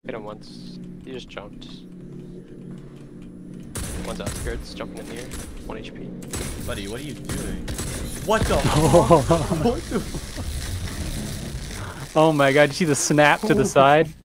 Hit him once. He just jumped. One's outskirts, jumping in the air. 1 HP. Buddy, what are you doing? What the fuck? What the fuck? Oh my god, did you see the snap to the side?